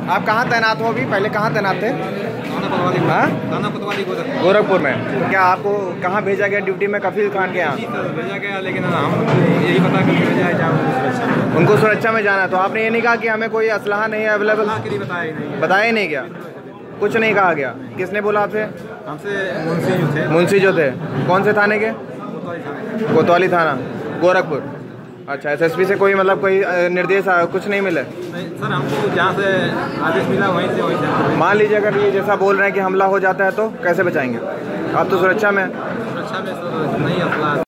आप कहाँ तैनात हो अभी? पहले कहाँ तैनात थे? थाना कोतवाली गोरखपुर में। तो क्या आपको कहाँ भेजा गया ड्यूटी में? कफील खान के यहाँ भेजा गया, लेकिन हम यही पता करके भेजा है जाओ उनको सुरक्षा में जाना। तो आपने ये नहीं कहा कि हमें कोई असलहा नहीं है अवेलेबल? बताया ही नहीं गया, कुछ नहीं कहा गया। किसने बोला आपसे? हमसे मुंशी जो थे। कौन से थाने के? कोतवाली थाना गोरखपुर। अच्छा, एसएसपी से कोई मतलब कोई निर्देश कुछ नहीं मिले? नहीं सर, हमको जहाँ से आदेश मिला वहीं से। मान लीजिए अगर ये जैसा बोल रहे हैं कि हमला हो जाता है तो कैसे बचाएंगे? आप तो सुरक्षा में सर नहीं असला